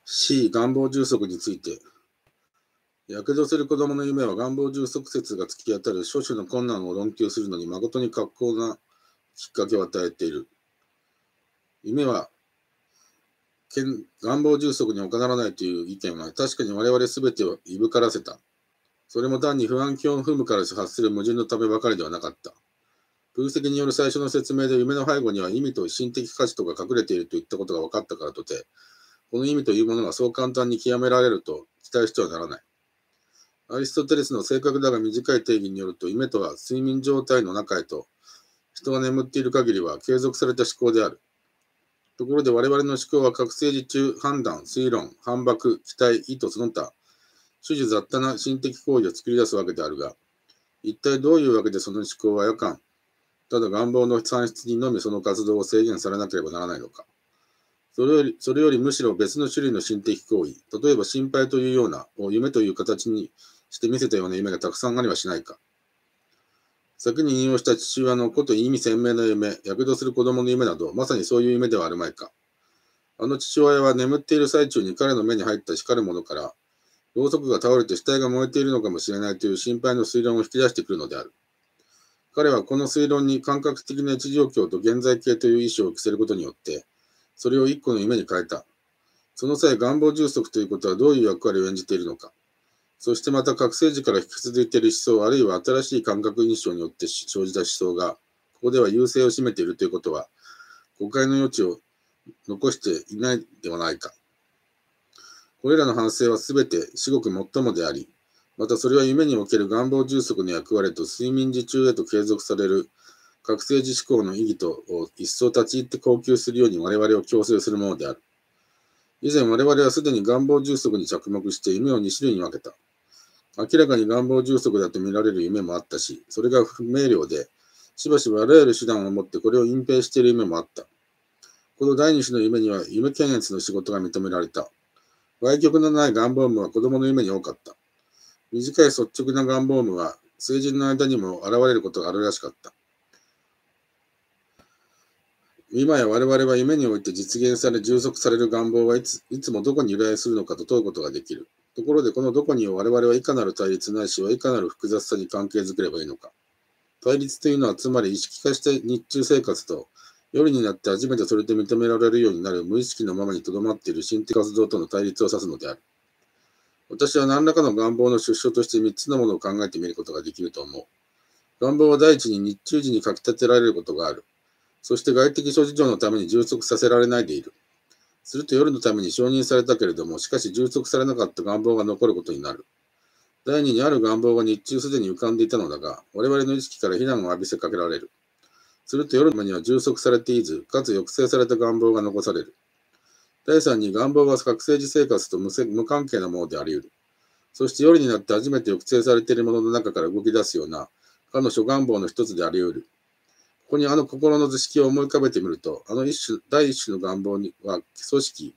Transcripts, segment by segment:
C、願望充足について。やけどする子供の夢は願望充足説が突き当たる諸種の困難を論求するのに誠に格好なきっかけを与えている。夢は願望充足に他ならないという意見は確かに我々すべてをいぶからせた。それも単に不安境を踏むから発する矛盾のためばかりではなかった。分析による最初の説明で夢の背後には意味と心的価値とが隠れているといったことが分かったからとて、この意味というものがそう簡単に極められると期待してはならない。アリストテレスの正確だが短い定義によると、夢とは睡眠状態の中へと人が眠っている限りは継続された思考である。ところで我々の思考は覚醒時中、判断、推論、反駁、期待、意図その他、種々雑多な心的行為を作り出すわけであるが、一体どういうわけでその思考は夜間、ただ願望の産出にのみその活動を制限されなければならないのか。それよりむしろ別の種類の心的行為、例えば心配というような、夢という形にして見せたような夢がたくさんありはしないか。先に引用した父親のこと意味鮮明な夢、躍動する子供の夢など、まさにそういう夢ではあるまいか。あの父親は眠っている最中に彼の目に入った光るものから、ろうそくが倒れて死体が燃えているのかもしれないという心配の推論を引き出してくるのである。彼はこの推論に感覚的な位置状況と現在形という意思を着せることによって、それを一個の夢に変えた。その際、願望充足ということはどういう役割を演じているのか。そしてまた覚醒時から引き続いている思想、あるいは新しい感覚印象によって生じた思想が、ここでは優勢を占めているということは、誤解の余地を残していないではないか。これらの反省はすべて至極最もであり、またそれは夢における願望充足の役割と睡眠時中へと継続される覚醒時思考の意義とを一層立ち入って供給するように我々を強制するものである。以前我々はすでに願望充足に着目して夢を2種類に分けた。明らかに願望充足だと見られる夢もあったし、それが不明瞭で、しばしばあらゆる手段を持ってこれを隠蔽している夢もあった。この第二種の夢には夢検閲の仕事が認められた。歪曲のない願望夢は子供の夢に多かった。短い率直な願望夢は成人の間にも現れることがあるらしかった。今や我々は夢において実現され充足される願望はいつもどこに由来するのかと問うことができる。ところでこのどこにを我々はいかなる対立ないしはいかなる複雑さに関係づければいいのか。対立というのはつまり意識化した日中生活と夜になって初めてそれで認められるようになる無意識のままにとどまっている心的活動との対立を指すのである。私は何らかの願望の出所として3つのものを考えてみることができると思う。願望は第一に日中時にかき立てられることがある。そして外的諸事情のために充足させられないでいる。すると夜のために承認されたけれども、しかし充足されなかった願望が残ることになる。第二にある願望が日中すでに浮かんでいたのだが、我々の意識から非難を浴びせかけられる。すると夜のためには充足されていず、かつ抑制された願望が残される。第三に願望は覚醒時生活と無関係なものであり得る。そして夜になって初めて抑制されているものの中から動き出すような、かの諸願望の一つであり得る。ここにあの心の図式を思い浮かべてみると、第一種の願望には組織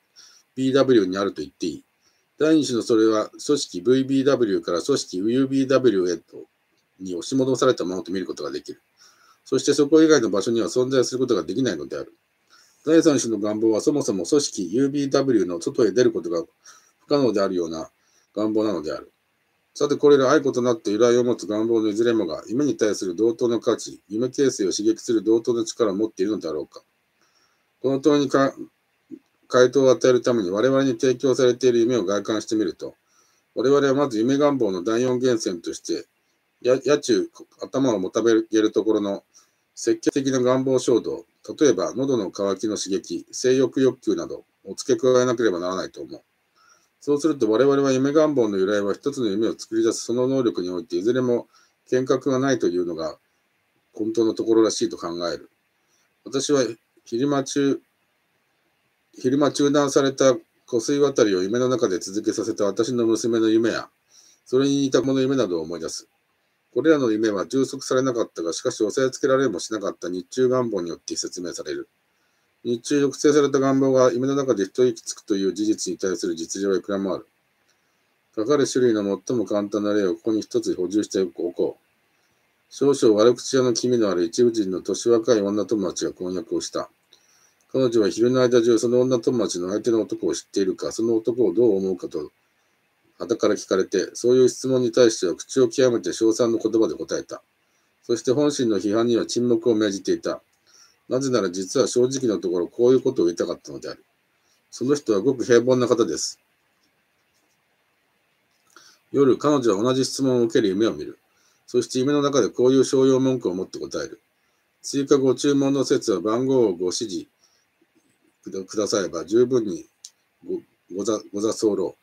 VBW にあると言っていい。第二種のそれは組織 VBW から組織 UBW へとに押し戻されたものと見ることができる。そしてそこ以外の場所には存在することができないのである。第三種の願望はそもそも組織 UBW の外へ出ることが不可能であるような願望なのである。さてこれら愛子となって由来を持つ願望のいずれもが夢に対する同等の価値、夢形成を刺激する同等の力を持っているのであろうか。この問いに回答を与えるために我々に提供されている夢を外観してみると、我々はまず夢願望の第四源泉として、野中頭をもたげるところの積極的な願望衝動、例えば喉の渇きの刺激、性欲欲求などを付け加えなければならないと思う。そうすると我々は夢願望の由来は一つの夢を作り出すその能力においていずれも見学がないというのが本当のところらしいと考える。私は昼間中断された湖水渡りを夢の中で続けさせた私の娘の夢や、それに似たもの夢などを思い出す。これらの夢は充足されなかったが、しかし抑えつけられもしなかった日中願望によって説明される。日中抑制された願望が夢の中で一息つくという事実に対する実情はいくらもある。かかる種類の最も簡単な例をここに一つ補充しておこう。少々悪口屋の気味のある一部人の年若い女友達が婚約をした。 彼女は昼の間中その女友達の相手の男を知っているか、その男をどう思うかと傍から聞かれて、そういう質問に対しては口を極めて称賛の言葉で答えた。そして本心の批判には沈黙を命じていた。なぜなら実は正直なところこういうことを言いたかったのである。その人はごく平凡な方です。夜、彼女は同じ質問を受ける夢を見る。そして夢の中でこういう商用文句を持って答える。追加ご注文の説は番号をご指示くだされば十分にご座候。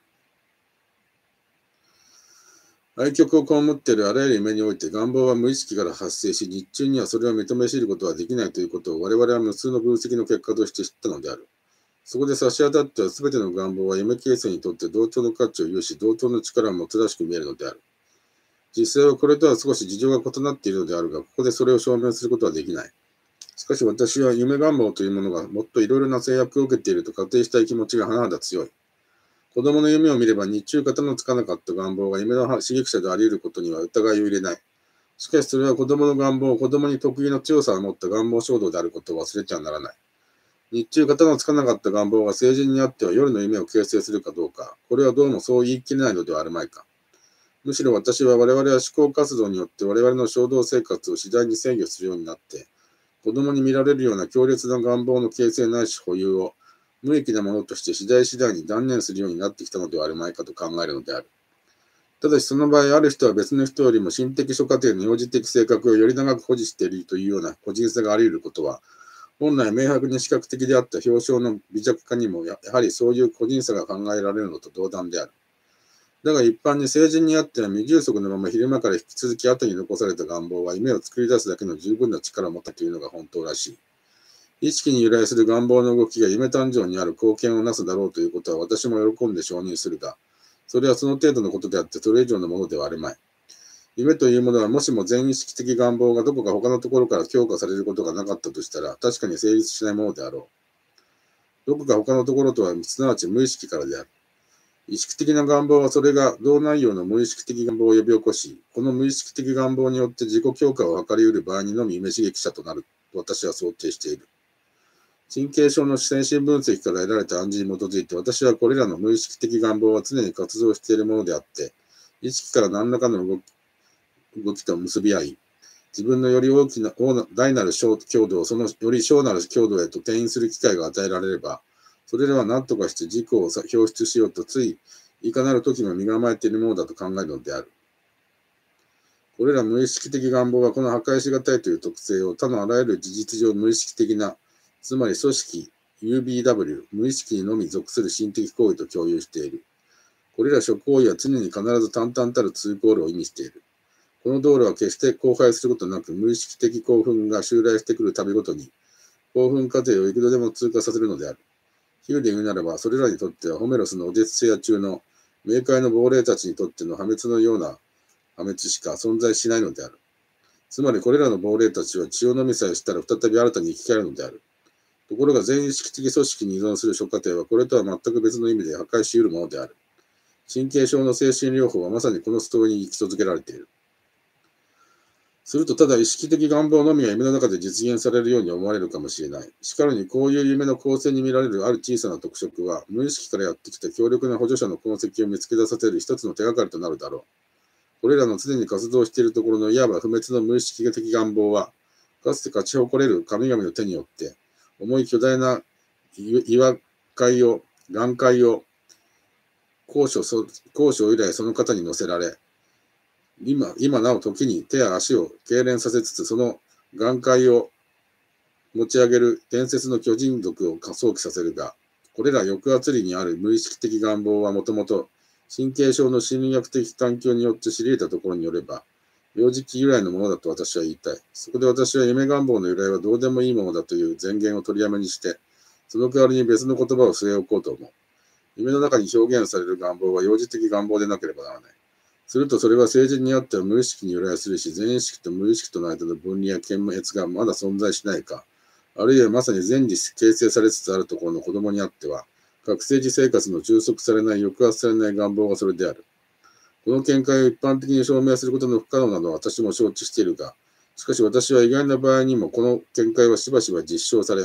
愛極を被っているあらゆる夢において願望は無意識から発生し、日中にはそれを認め知ることはできないということを我々は無数の分析の結果として知ったのである。そこで差し当たっては全ての願望は夢形成にとって同等の価値を有し、同等の力を持つらしく見えるのである。実際はこれとは少し事情が異なっているのであるが、ここでそれを証明することはできない。しかし私は夢願望というものがもっといろいろな制約を受けていると仮定したい気持ちが甚だ強い。子供の夢を見れば日中型のつかなかった願望が夢の刺激者であり得ることには疑いを入れない。しかしそれは子供の願望、子供に特有の強さを持った願望衝動であることを忘れてはならない。日中型のつかなかった願望が成人にあっては夜の夢を形成するかどうか、これはどうもそう言い切れないのではあるまいか。むしろ私は我々は思考活動によって我々の衝動生活を次第に制御するようになって、子供に見られるような強烈な願望の形成ないし保有を無益なものとして次第に断念するようになってきたのではあるまいかと考えるのである。ただしその場合、ある人は別の人よりも心的諸過程の幼児的性格をより長く保持しているというような個人差があり得ることは、本来明白に視覚的であった表彰の微弱化にもやはりそういう個人差が考えられるのと同段である。だが一般に成人にあっては未充足のまま昼間から引き続き後に残された願望は夢を作り出すだけの十分な力を持ったというのが本当らしい。意識に由来する願望の動きが夢誕生にある貢献をなすだろうということは私も喜んで承認するが、それはその程度のことであってそれ以上のものではあるまい。夢というものはもしも全意識的願望がどこか他のところから強化されることがなかったとしたら確かに成立しないものであろう。どこか他のところとはすなわち無意識からである。意識的な願望はそれが同内容の無意識的願望を呼び起こし、この無意識的願望によって自己強化を図り得る場合にのみ夢刺激者となると私は想定している。神経症の精神分析から得られた暗示に基づいて私はこれらの無意識的願望は常に活動しているものであって、意識から何らかの動きと結び合い、自分のより大なる強度をそのより小なる強度へと転移する機会が与えられれば、それらは何とかして自己を表出しようとついいかなる時も身構えているものだと考えるのである。これら無意識的願望はこの破壊しがたいという特性を他のあらゆる事実上無意識的な、つまり組織 UBW、無意識にのみ属する心的行為と共有している。これら諸行為は常に必ず淡々たる通行路を意味している。この道路は決して荒廃することなく無意識的興奮が襲来してくるたびごとに興奮過程を幾度でも通過させるのである。比喩で言うならば、それらにとってはホメロスのオデッセア中の冥界の亡霊たちにとっての破滅のような破滅しか存在しないのである。つまりこれらの亡霊たちは血を飲みさえしたら再び新たに生き返るのである。ところが全意識的組織に依存する諸過程はこれとは全く別の意味で破壊し得るものである。神経症の精神療法はまさにこのストーリーに基礎づけられている。するとただ意識的願望のみが夢の中で実現されるように思われるかもしれない。しかるにこういう夢の構成に見られるある小さな特色は、無意識からやってきた強力な補助者の痕跡を見つけ出させる一つの手がかりとなるだろう。これらの常に活動しているところのいわば不滅の無意識的願望は、かつて勝ち誇れる神々の手によって、重い巨大な岩塊を、岩塊を、高所以来その肩に乗せられ、今なお時に手や足を痙攣させつつ、その岩塊を持ち上げる伝説の巨人族を想起させるが、これら抑圧裏にある無意識的願望はもともと神経症の心理学的環境によって知り得たところによれば、幼児期由来のものだと私は言いたい。そこで私は夢願望の由来はどうでもいいものだという前言を取りやめにして、その代わりに別の言葉を据え置こうと思う。夢の中に表現される願望は幼児的願望でなければならない。するとそれは成人にあっては無意識に由来するし、全意識と無意識との間の分離や見滅がまだ存在しないか、あるいはまさに前に形成されつつあるところの子供にあっては、覚醒児生活の充足されない、抑圧されない願望がそれである。この見解を一般的に証明することの不可能なのは私も承知しているが、しかし私は意外な場合にもこの見解はしばしば実証され、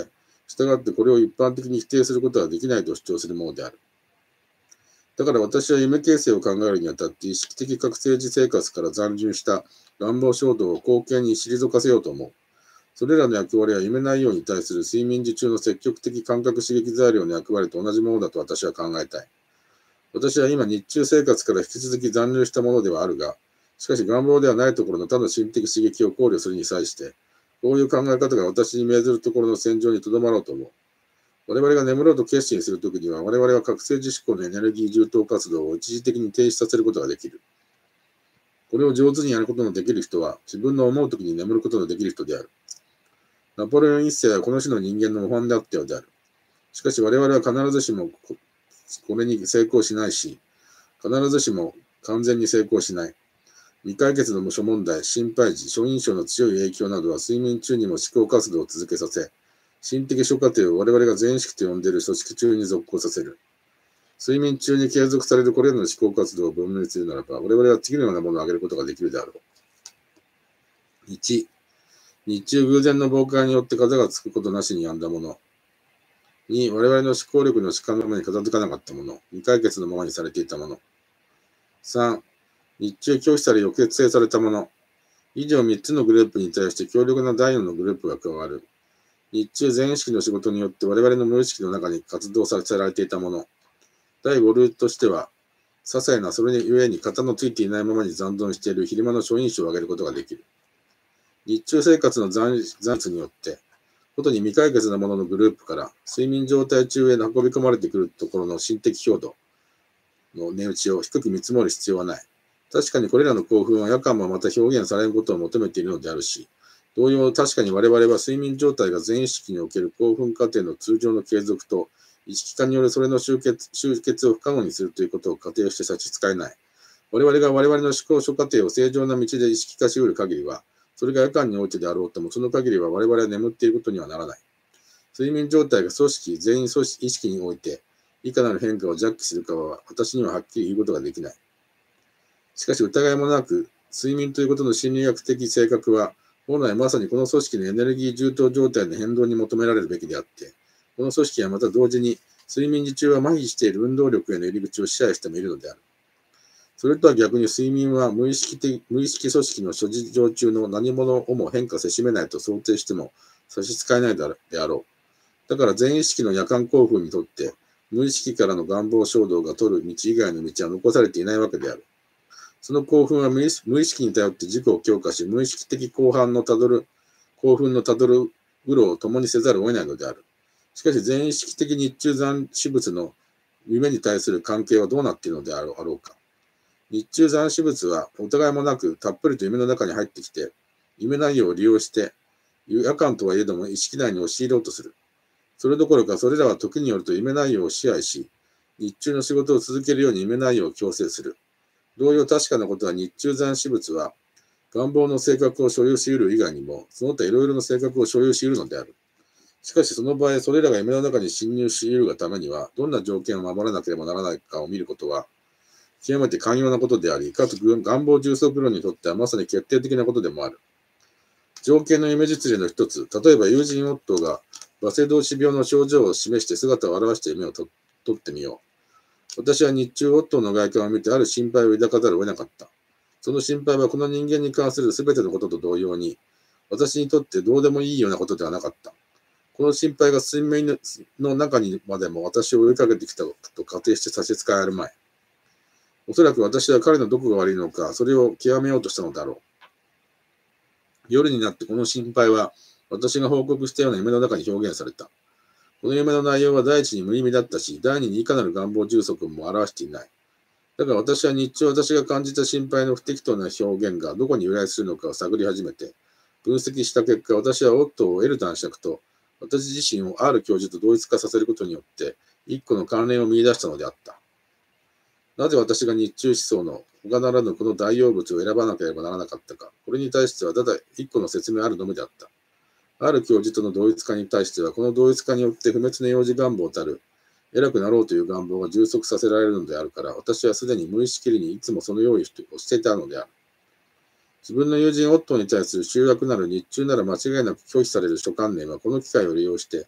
したがってこれを一般的に否定することはできないと主張するものである。だから私は夢形成を考えるにあたって意識的覚醒時生活から残留した願望衝動を後見に退かせようと思う。それらの役割は夢内容に対する睡眠時中の積極的感覚刺激材料の役割と同じものだと私は考えたい。私は今日中生活から引き続き残留したものではあるが、しかし願望ではないところの他の心的刺激を考慮するに際して、こういう考え方が私に命ずるところの戦場にとどまろうと思う。我々が眠ろうと決心するときには、我々は覚醒時思考のエネルギー充当活動を一時的に停止させることができる。これを上手にやることのできる人は、自分の思うときに眠ることのできる人である。ナポレオン一世はこの種の人間の模範であったようである。しかし我々は必ずしもこれに成功しないし、必ずしも完全に成功しない。未解決の諸問題、心配時、初印象の強い影響などは睡眠中にも思考活動を続けさせ、心的諸過程を我々が全意識と呼んでいる組織中に続行させる。睡眠中に継続されるこれらの思考活動を分類するならば、我々は次のようなものを挙げることができるであろう。1、日中偶然の妨害によって風がつくことなしに病んだもの。2、我々の思考力の主観のままに片付かなかったもの。未解決のままにされていたもの。3、日中拒否され抑圧制されたもの。以上3つのグループに対して強力な第4のグループが加わる。日中全意識の仕事によって我々の無意識の中に活動させられていたもの。第5ルートとしては、些細なそれゆえに型のついていないままに残存している昼間の初印象を上げることができる。日中生活の残率によって、ことに未解決なもののグループから睡眠状態中へ運び込まれてくるところの心的強度の値打ちを低く見積もる必要はない。確かにこれらの興奮は夜間もまた表現されることを求めているのであるし、同様確かに我々は睡眠状態が全意識における興奮過程の通常の継続と意識化によるそれの終結を不可能にするということを仮定して差し支えない。我々が我々の思考諸過程を正常な道で意識化し得る限りは、それが夜間においてであろうとも、その限りは我々は眠っていることにはならない。睡眠状態が組織、全員意識において、いかなる変化を弱気するかは、私にははっきり言うことができない。しかし疑いもなく、睡眠ということの心理学的性格は、本来まさにこの組織のエネルギー充当状態の変動に求められるべきであって、この組織はまた同時に、睡眠時中は麻痺している運動力への入り口を支配してもいるのである。それとは逆に睡眠は無意識組織の諸事情中の何者をも変化せしめないと想定しても差し支えないであろう。だから全意識の夜間興奮にとって、無意識からの願望衝動が取る道以外の道は残されていないわけである。その興奮は無意識に頼って自己を強化し、無意識的興奮のたどるうろを共にせざるを得ないのである。しかし全意識的日中残死物の夢に対する関係はどうなっているのであろうか。日中残死物はお互いもなくたっぷりと夢の中に入ってきて、夢内容を利用して、夜間とはいえども意識内に押し入ろうとする。それどころかそれらは時によると夢内容を支配し、日中の仕事を続けるように夢内容を強制する。同様確かなことは日中残死物は願望の性格を所有し得る以外にも、その他いろいろな性格を所有し得るのである。しかしその場合、それらが夢の中に侵入し得るがためには、どんな条件を守らなければならないかを見ることは、極めて寛容なことであり、かつ願望充足論にとってはまさに決定的なことでもある。条件の夢実例の一つ、例えば友人オットーがバセドウ死病の症状を示して姿を現した夢を取ってみよう。私は日中オットーの外見を見てある心配を抱かざるを得なかった。その心配はこの人間に関するすべてのことと同様に、私にとってどうでもいいようなことではなかった。この心配が睡眠の中にまでも私を追いかけてきたと仮定して差し支えあるまい。おそらく私は彼のどこが悪いのか、それを極めようとしたのだろう。夜になってこの心配は、私が報告したような夢の中に表現された。この夢の内容は第一に無意味だったし、第二にいかなる願望充足も表していない。だから私は日中私が感じた心配の不適当な表現がどこに由来するのかを探り始めて、分析した結果、私はオットーを得る男爵と、私自身を R 教授と同一化させることによって、一個の関連を見出したのであった。なぜ私が日中思想の他ならぬこの大用物を選ばなければならなかったか。これに対してはただ一個の説明あるのみであった。ある教授との同一化に対しては、この同一化によって不滅の幼児願望たる、偉くなろうという願望が充足させられるのであるから、私はすでに無意識にいつもその用意をしていたのである。自分の友人オットーに対する集約なる日中なら間違いなく拒否される諸観念はこの機会を利用して、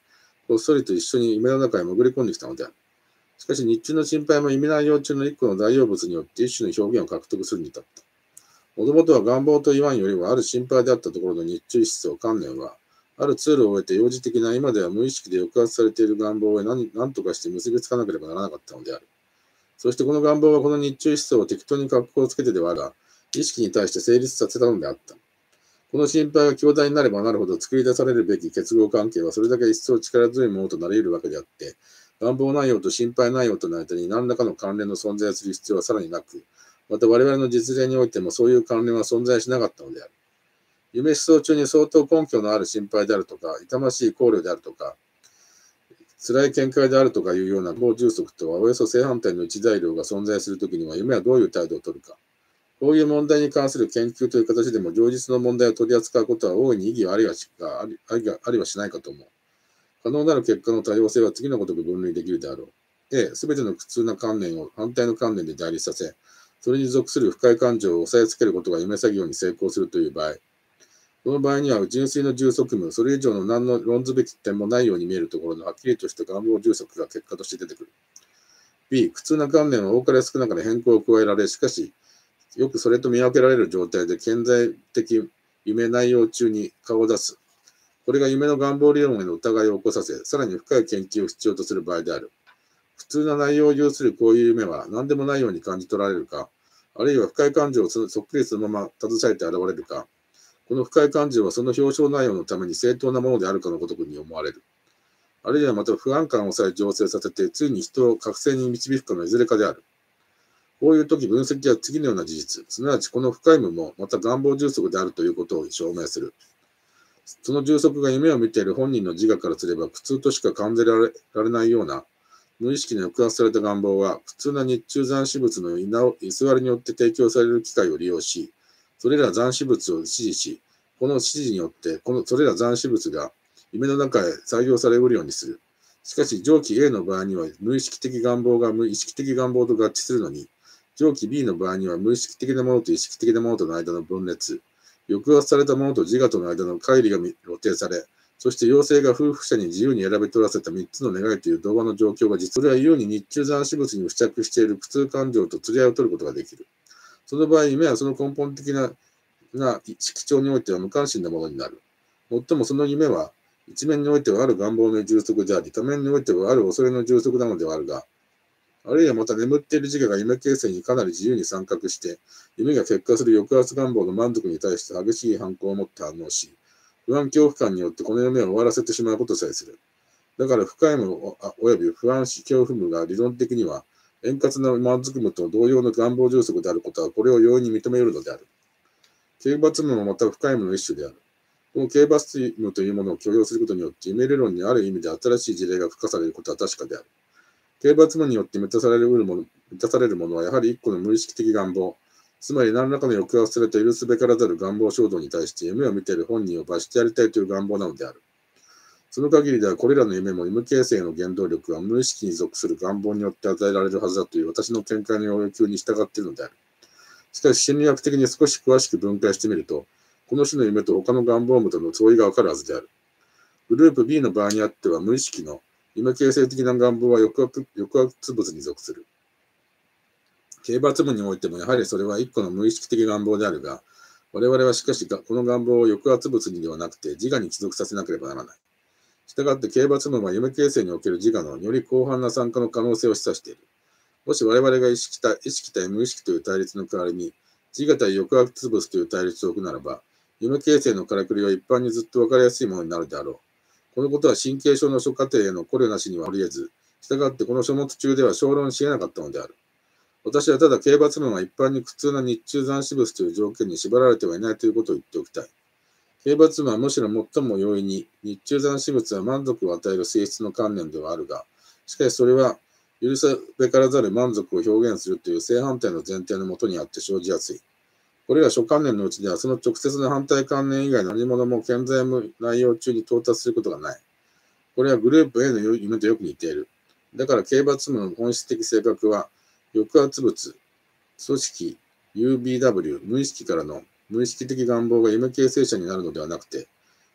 こっそりと一緒に夢の中へ潜り込んできたのである。しかし日中の心配も夢内容中の一個の大用物によって一種の表現を獲得するに至った。もともとは願望と言わんよりはある心配であったところの日中思想観念は、あるツールを終えて幼児的な今では無意識で抑圧されている願望へ何とかして結びつかなければならなかったのである。そしてこの願望はこの日中思想を適当に格好をつけてではあるが、意識に対して成立させたのであった。この心配が強大になればなるほど作り出されるべき結合関係はそれだけ一層力強いものとなり得るわけであって、願望内容と心配内容との間に何らかの関連の存在する必要はさらになく、また我々の実例においてもそういう関連は存在しなかったのである。夢思想中に相当根拠のある心配であるとか、痛ましい考慮であるとか、辛い見解であるとかいうような棒充足とはおよそ正反対の一材料が存在するときには夢はどういう態度をとるか。こういう問題に関する研究という形でも上実の問題を取り扱うことは大いに意義はありはしないかと思う。可能なる結果の多様性は次のごとく分類できるであろう。A、すべての苦痛な観念を反対の観念で代理させ、それに属する不快感情を抑えつけることが夢作業に成功するという場合。この場合には純粋の充足無、それ以上の何の論ずべき点もないように見えるところのはっきりとした願望充足が結果として出てくる。B、苦痛な観念は多かれ少なかれ変更を加えられ、しかし、よくそれと見分けられる状態で顕在的夢内容中に顔を出す。これが夢の願望理論への疑いを起こさせ、さらに深い研究を必要とする場合である。普通な内容を有するこういう夢は何でもないように感じ取られるか、あるいは深い感情をそっくりそのまま携えて現れるか、この深い感情はその表彰内容のために正当なものであるかのごとくに思われる。あるいはまた不安感をさえ醸成させて、ついに人を覚醒に導くかのいずれかである。こういう時分析は次のような事実、すなわちこの深い無もまた願望充足であるということを証明する。その充足が夢を見ている本人の自我からすれば苦痛としか感じられないような無意識に抑圧された願望は普通な日中残死物の居座りによって提供される機会を利用し、それら残死物を指示し、この指示によってそれら残死物が夢の中へ採用されうるようにする。しかし上記 A の場合には無意識的願望が無意識的願望と合致するのに、上記 B の場合には無意識的なものと意識的なものとの間の分裂、抑圧されたものと自我との間の乖離が露呈され、そして妖精が夫婦者に自由に選び取らせた3つの願いという童話の状況が実は優に日中残死物に付着している苦痛感情と釣り合いを取ることができる。その場合、夢はその根本的な色調においては無関心なものになる。もっともその夢は、一面においてはある願望の充足であり、多面においてはある恐れの充足なのではあるが、あるいはまた眠っている自我が夢形成にかなり自由に参画して、夢が結果する抑圧願望の満足に対して激しい反抗を持って反応し、不安恐怖感によってこの夢を終わらせてしまうことさえする。だから深い無および不安恐怖無が理論的には円滑な満足無と同様の願望充足であることはこれを容易に認めるのである。刑罰無もまた深い無の一種である。この刑罰無というものを許容することによって夢理論にある意味で新しい事例が付加されることは確かである。刑罰無によって満たされるものはやはり一個の無意識的願望、つまり何らかの抑圧された許すべからざる願望衝動に対して夢を見ている本人を罰してやりたいという願望なのである。その限りではこれらの夢も夢形成の原動力は無意識に属する願望によって与えられるはずだという私の見解の要求に従っているのである。しかし心理学的に少し詳しく分解してみると、この種の夢と他の願望無との相違がわかるはずである。グループ B の場合にあっては無意識の夢形成的な願望は抑圧物に属する。刑罰無においてもやはりそれは一個の無意識的願望であるが、我々はしかしこの願望を抑圧物にではなくて自我に帰属させなければならない。したがって刑罰無は夢形成における自我のより広範な参加の可能性を示唆している。もし我々が意識対無意識という対立の代わりに自我対抑圧物という対立を置くならば、夢形成のからくりは一般にずっと分かりやすいものになるであろう。このことは神経症の諸過程への考慮なしにはあり得ず、したがってこの書物中では小論し得なかったのである。私はただ刑罰無は一般に苦痛な日中残死物という条件に縛られてはいないということを言っておきたい。刑罰無はむしろ最も容易に日中残死物は満足を与える性質の観念ではあるが、しかしそれは許さべからざる満足を表現するという正反対の前提のもとにあって生じやすい。これら諸観念のうちではその直接の反対観念以外の何者も顕在無内容中に到達することがない。これはグループ A の夢とよく似ている。だから刑罰無の本質的性格は抑圧物、組織、UBW、無意識からの無意識的願望が夢形成者になるのではなくて、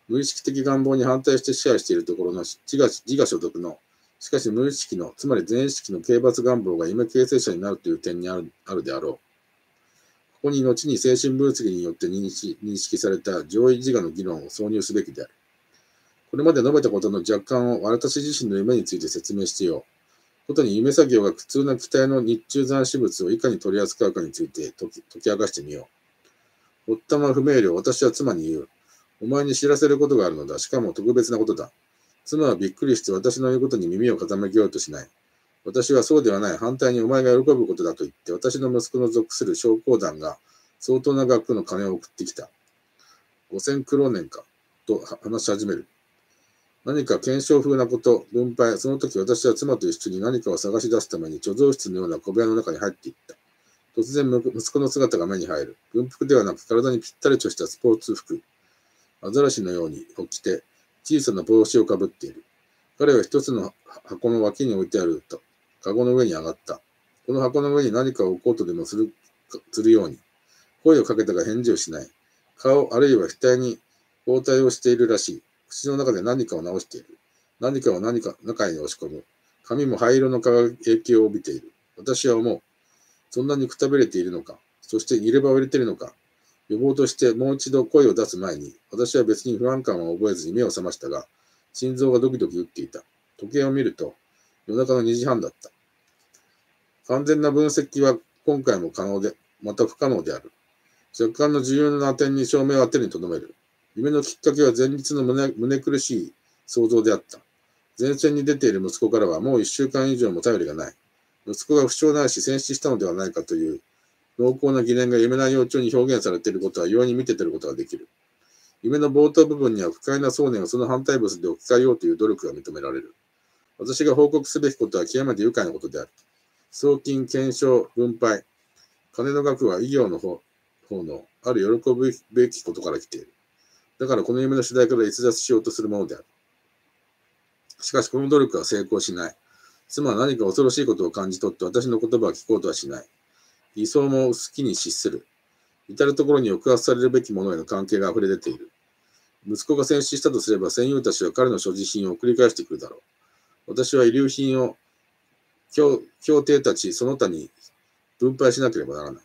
無意識的願望に反対して支配しているところの自我所得の、しかし無意識の、つまり全意識の刑罰願望が夢形成者になるという点にあるであろう。ここに後に精神分析によって認識された上位自我の議論を挿入すべきである。これまで述べたことの若干を私自身の夢について説明してよう。ことに夢作業が苦痛な気体の日中残死物をいかに取り扱うかについて解き明かしてみよう。おったま不明瞭、私は妻に言う。お前に知らせることがあるのだ。しかも特別なことだ。妻はびっくりして私の言うことに耳を傾けようとしない。私はそうではない。反対にお前が喜ぶことだと言って、私の息子の属する商工団が相当な額の金を送ってきた。5000クローネンか。と話し始める。何か検証風なこと、分配、その時私は妻と一緒に何かを探し出すために貯蔵室のような小部屋の中に入っていった。突然息子の姿が目に入る。軍服ではなく体にぴったりとしたスポーツ服。アザラシのように起きて、小さな帽子をかぶっている。彼は一つの箱の脇に置いてあるカゴの上に上がった。この箱の上に何かを置こうとでもするように。声をかけたが返事をしない。顔あるいは額に包帯をしているらしい。口の中で何かを直している。何かを中に押し込む。髪も灰色の輝きを帯びている。私は思う。そんなにくたびれているのか。そして入れ歯を入れているのか。予防としてもう一度声を出す前に、私は別に不安感は覚えずに目を覚ましたが、心臓がドキドキ打っていた。時計を見ると、夜中の2時半だった。完全な分析は今回も可能で、また不可能である。若干の重要な点に照明を当てるにとどめる。夢のきっかけは前日の胸苦しい想像であった。前線に出ている息子からはもう1週間以上も頼りがない。息子が不調ないし戦死したのではないかという濃厚な疑念が夢内容中に表現されていることは容易に見て取ることができる。夢の冒頭部分には不快な想念をその反対物で置き換えようという努力が認められる。私が報告すべきことは極めて愉快なことである。送金、検証、分配。金の額は医業の方のある喜ぶべきことから来ている。だからこの夢の主題から逸脱しようとするものである。しかしこの努力は成功しない。妻は何か恐ろしいことを感じ取って私の言葉を聞こうとはしない。理想も好きに資する。至るところに抑圧されるべきものへの関係が溢れ出ている。息子が戦死したとすれば戦友たちは彼の所持品を送り返してくるだろう。私は遺留品を協定たちその他に分配しなければならない。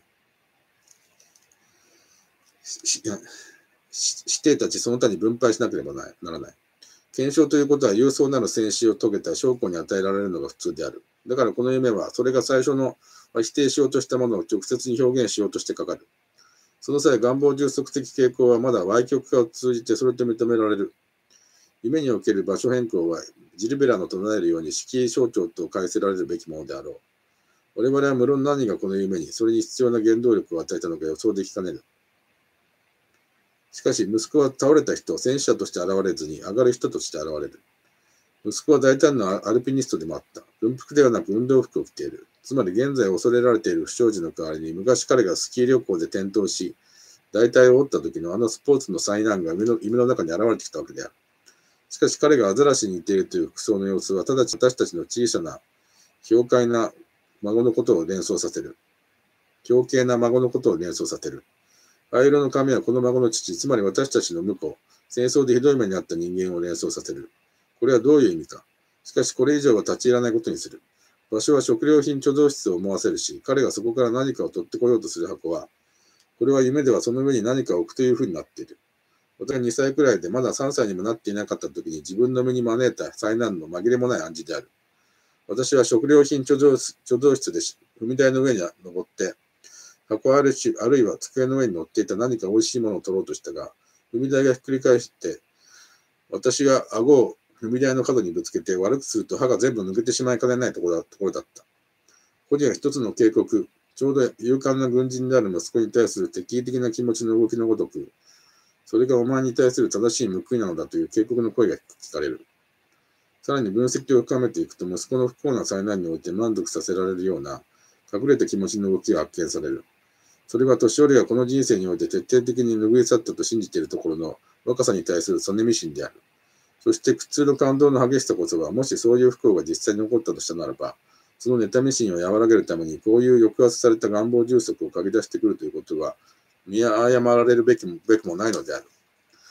指定たちその他に分配しなければならない。検証ということは勇壮なる戦死を遂げた将校に与えられるのが普通である。だからこの夢は、それが最初の否定しようとしたものを直接に表現しようとしてかかる。その際、願望充足的傾向はまだ歪曲化を通じてそれと認められる。夢における場所変更は、ジルベラの唱えるように敷居象徴と解せられるべきものであろう。我々は無論何がこの夢に、それに必要な原動力を与えたのか予想できかねる。しかし、息子は倒れた人、戦死者として現れずに、上がる人として現れる。息子は大胆なアルピニストでもあった。軍服ではなく運動服を着ている。つまり現在恐れられている不祥事の代わりに、昔彼がスキー旅行で転倒し、大腿を折った時のあのスポーツの災難が夢の中に現れてきたわけである。しかし彼がアザラシに似ているという服装の様子は、直ちに私たちの小さな、氷快な孫のことを連想させる。狂敬な孫のことを連想させる。灰色の髪はこの孫の父、つまり私たちの婿、戦争でひどい目にあった人間を連想させる。これはどういう意味か。しかしこれ以上は立ち入らないことにする。場所は食料品貯蔵室を思わせるし、彼がそこから何かを取ってこようとする箱は、これは夢ではその上に何かを置くというふうになっている。私が2歳くらいでまだ3歳にもなっていなかった時に自分の身に招いた災難の紛れもない暗示である。私は食料品貯蔵室で踏み台の上に登って、箱あるいは机の上に乗っていた何か美味しいものを取ろうとしたが、踏み台がひっくり返して、私が顎を踏み台の角にぶつけて悪くすると歯が全部抜けてしまいかねないところだった。ここには一つの警告、ちょうど勇敢な軍人である息子に対する敵意的な気持ちの動きのごとく、それがお前に対する正しい報いなのだという警告の声が聞かれる。さらに分析を深めていくと、息子の不幸な災難において満足させられるような隠れた気持ちの動きが発見される。それは年寄りがこの人生において徹底的に拭い去ったと信じているところの若さに対するそねみ心である。そして苦痛の感動の激しさこそは、もしそういう不幸が実際に起こったとしたならば、その妬み心を和らげるために、こういう抑圧された願望充足を書き出してくるということは、見誤られるべきもないのである。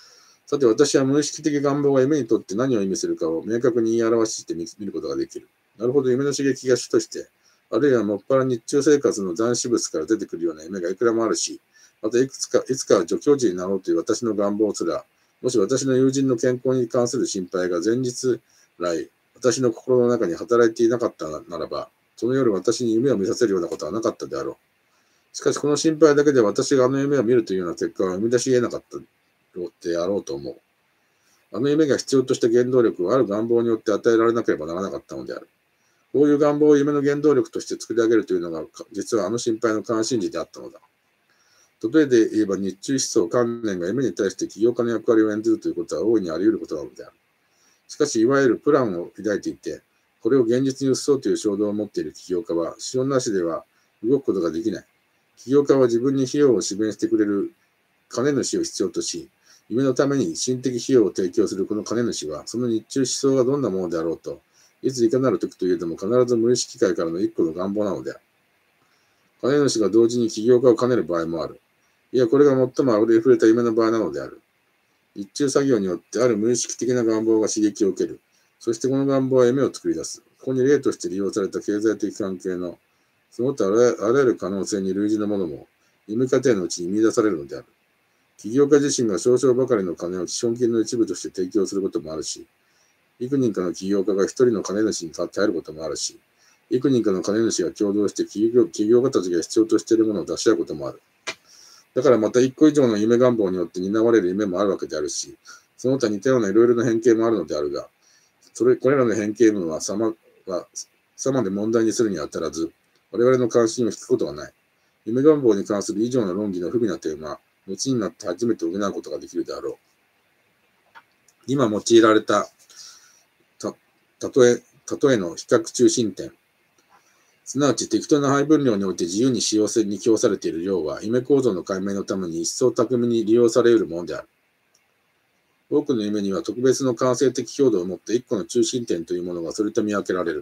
さて、私は無意識的願望が夢にとって何を意味するかを明確に言い表して見ることができる。なるほど、夢の刺激が主として、あるいはもっぱら日中生活の残滓物から出てくるような夢がいくらもあるし、またいつか助教授になろうという私の願望すら、もし私の友人の健康に関する心配が前日来、私の心の中に働いていなかったならば、その夜私に夢を見させるようなことはなかったであろう。しかしこの心配だけで私があの夢を見るというような結果は生み出し得なかったであろうと思う。あの夢が必要とした原動力はある願望によって与えられなければならなかったのである。こういう願望を夢の原動力として作り上げるというのが、実はあの心配の関心事であったのだ。例えで言えば、日中思想観念が夢に対して起業家の役割を演じるということは大いにあり得ることなのである。しかし、いわゆるプランを抱いていて、これを現実に移そうという衝動を持っている起業家は、資本なしでは動くことができない。起業家は自分に費用を示してくれる金主を必要とし、夢のために心的費用を提供するこの金主は、その日中思想がどんなものであろうと、いついかなる時といえども必ず無意識界からの一個の願望なのである。金主が同時に起業家を兼ねる場合もある。いや、これが最もあふれ触れた夢の場合なのである。日中作業によってある無意識的な願望が刺激を受ける。そしてこの願望は夢を作り出す。ここに例として利用された経済的関係の、その他あらゆる可能性に類似のものも、夢過程のうちに見出されるのである。起業家自身が少々ばかりの金を資本金の一部として提供することもあるし、幾人かの起業家が一人の金主に頼ることもあるし、幾人かの金主が共同して起業家たちが必要としているものを出し合うこともある。だからまた一個以上の夢願望によって担われる夢もあるわけであるし、その他似たようないろいろな変形もあるのであるが、これらの変形分は様で問題にするに当たらず、我々の関心を引くことはない。夢願望に関する以上の論議の不備な点は、後になって初めて補うことができるであろう。今用いられた例えの比較中心点、すなわち適当な配分量において自由に使用に供されている量は、夢構造の解明のために一層巧みに利用され得るものである。多くの夢には特別の感性的強度を持って一個の中心点というものがそれと見分けられる。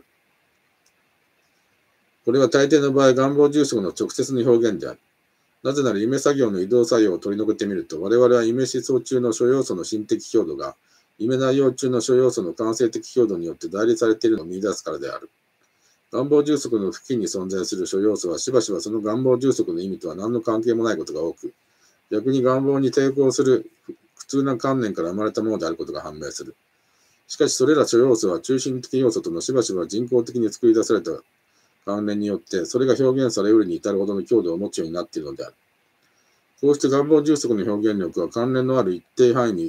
これは大抵の場合、願望充足の直接の表現である。なぜなら夢作業の移動作用を取り除けてみると、我々は夢思想中の諸要素の心的強度が、夢内容中の諸要素の感性的強度によって代理されているのを見出すからである。願望充足の付近に存在する諸要素はしばしばその願望充足の意味とは何の関係もないことが多く、逆に願望に抵抗する普通な観念から生まれたものであることが判明する。しかしそれら諸要素は中心的要素とのしばしば人工的に作り出された関連によって、それが表現されうるに至るほどの強度を持つようになっているのである。こうして願望充足の表現力は関連のある一定範囲に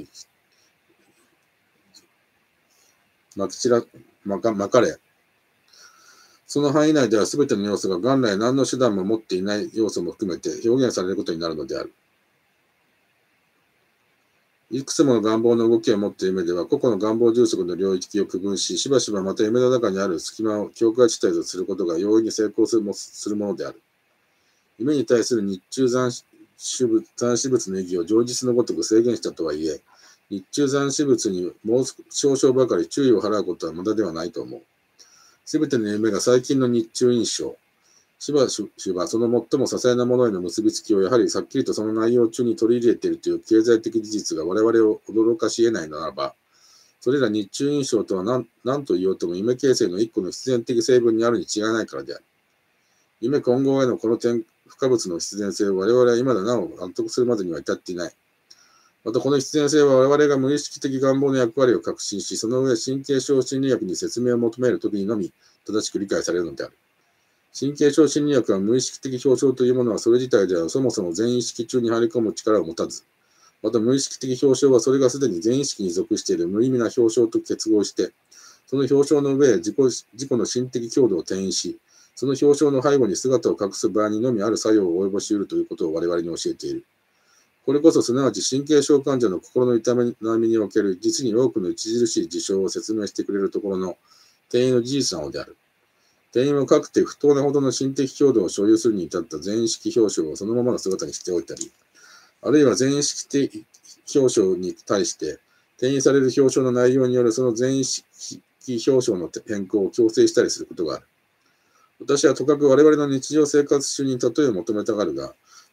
まかれ、その範囲内では全ての要素が元来何の手段も持っていない要素も含めて表現されることになるのである。いくつもの願望の動きを持っている夢では、個々の願望充足の領域を区分し、しばしばまた夢の中にある隙間を境界地帯とすることが容易に成功するものである。夢に対する日中残滓物の意義を常日のごとく制限したとはいえ、日中残滓物にもう少々ばかり注意を払うことは無駄ではないと思う。すべての夢が最近の日中印象。しばしばその最も些細なものへの結びつきをやはりさっきりとその内容中に取り入れているという経済的事実が我々を驚かし得ないならば、それら日中印象とは何と言おうとも夢形成の一個の必然的成分にあるに違いないからである。夢混合へのこの不可物の必然性を我々は今だなお納得するまでには至っていない。またこの必然性は我々が無意識的願望の役割を確信し、その上神経症心理学に説明を求めるときにのみ正しく理解されるのである。神経症心理学は無意識的表彰というものはそれ自体ではそもそも全意識中に入り込む力を持たず、また無意識的表彰はそれがすでに全意識に属している無意味な表彰と結合して、その表彰の上へ自己の心的強度を転移し、その表彰の背後に姿を隠す場合にのみある作用を及ぼし得るということを我々に教えている。これこそすなわち神経症患者の心の痛みにおける実に多くの著しい事象を説明してくれるところの転移の事実なのである。転移をかくて不当なほどの心的強度を所有するに至った全意識表彰をそのままの姿にしておいたり、あるいは全意識的表彰に対して転移される表彰の内容によるその全意識表彰の変更を強制したりすることがある。私はとかく我々の日常生活中に例えを求めたがるが、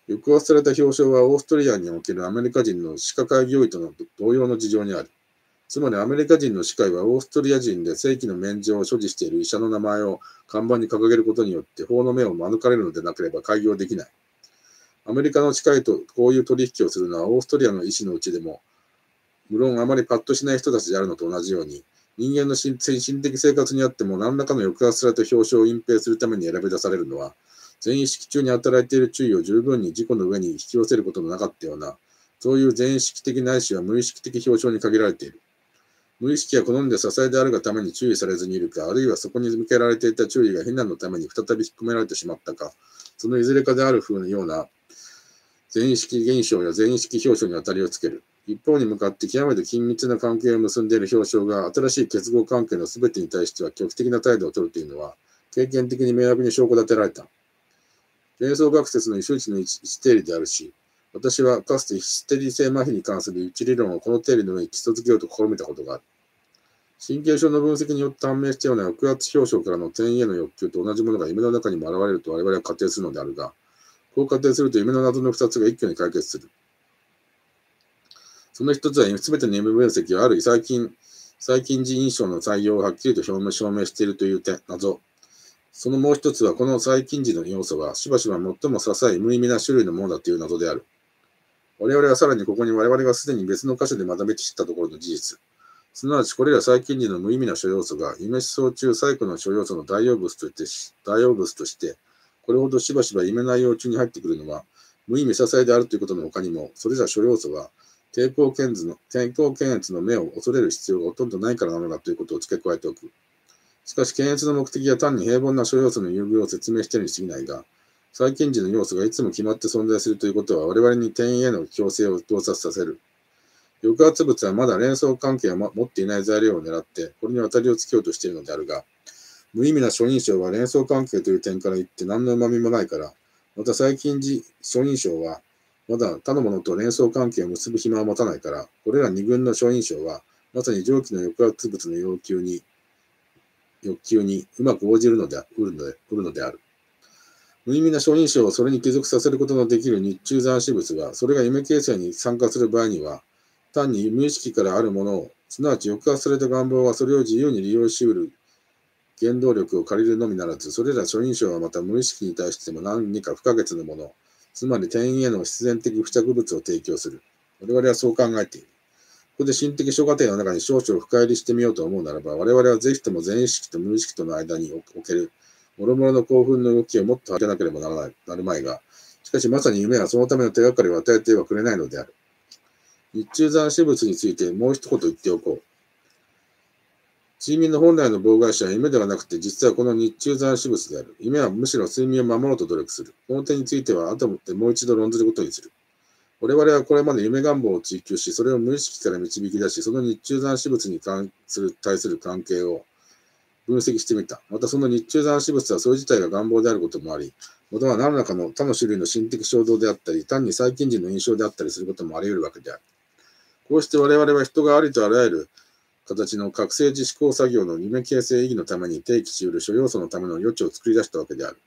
抑圧された表彰はオーストリアにおけるアメリカ人の歯科会議医との同様の事情にある。つまりアメリカ人の歯科医はオーストリア人で正規の免状を所持している医者の名前を看板に掲げることによって法の目を免れるのでなければ開業できない。アメリカの歯科医とこういう取引をするのはオーストリアの医師のうちでも、無論あまりパッとしない人たちであるのと同じように、人間の心的生活にあっても何らかの抑圧された表彰を隠蔽するために選び出されるのは、全意識中に働いている注意を十分に自己の上に引き寄せることのなかったような、そういう全意識的ないしは無意識的表彰に限られている。無意識が好んで支えであるがために注意されずにいるか、あるいはそこに向けられていた注意が非難のために再び引っ込められてしまったか、そのいずれかである風のような全意識現象や全意識表彰に当たりをつける。一方に向かって極めて緊密な関係を結んでいる表彰が新しい結合関係のすべてに対しては拒否的な態度を取るというのは、経験的に明白に証拠立てられた。幻想学説の周知の一定理であるし、私はかつてヒステリー性麻痺に関する一理論をこの定理の上に基礎づけようと試みたことがある。神経症の分析によって判明したような抑圧表彰からの転移への欲求と同じものが夢の中にも現れると我々は仮定するのであるが、こう仮定すると夢の謎の二つが一挙に解決する。その一つはすべての夢分析はある最近時印象の採用をはっきりと証明しているという謎。そのもう一つはこの最近時の要素はしばしば最も些細無意味な種類のものだという謎である。我々はさらにここに我々がすでに別の箇所で学び知ったところの事実。すなわちこれら最近時の無意味な諸要素が夢思想中最古の諸要素の大要物として、これほどしばしば夢内容中に入ってくるのは、無意味些細であるということの他にも、それら諸要素は、抵抗検閲の目を恐れる必要がほとんどないからなのだということを付け加えておく。しかし、検閲の目的は単に平凡な諸要素の優遇を説明しているに過ぎないが、最近時の要素がいつも決まって存在するということは、我々に転移への強制を洞察させる。抑圧物はまだ連想関係を持っていない材料を狙って、これに渡りをつけようとしているのであるが、無意味な初認証は連想関係という点から言って何の旨味もないから、また最近時初認証は、まだ他のものと連想関係を結ぶ暇を持たないから、これら二群の初認証は、まさに上記の抑圧物の欲求にうまく応じるのである。無意味な初認証をそれに帰属させることのできる日中残死物は、それが夢形成に参加する場合には、単に無意識からあるものを、すなわち抑圧された願望はそれを自由に利用し得る原動力を借りるのみならず、それら初認証はまた無意識に対しても何か不可欠なもの、つまり転移への必然的付着物を提供する。我々はそう考えている。ここで心的諸過程の中に少々深入りしてみようと思うならば、我々はぜひとも全意識と無意識との間における、諸々の興奮の動きをもっと果てなければなるまいが、しかしまさに夢はそのための手がかりを与えてはくれないのである。日中残死物についてもう一言言っておこう。睡眠の本来の妨害者は夢ではなくて、実はこの日中残死物である。夢はむしろ睡眠を守ろうと努力する。この点については後でもう一度論ずることにする。我々はこれまで夢願望を追求し、それを無意識から導き出し、その日中残死物に対する関係を分析してみた。またその日中残死物はそれ自体が願望であることもあり、または何らかの他の種類の心的衝動であったり、単に最近時の印象であったりすることもあり得るわけである。こうして我々は人がありとあらゆる形の覚醒時思考作業の夢形成意義のために提起し得る諸要素のための余地を作り出したわけである。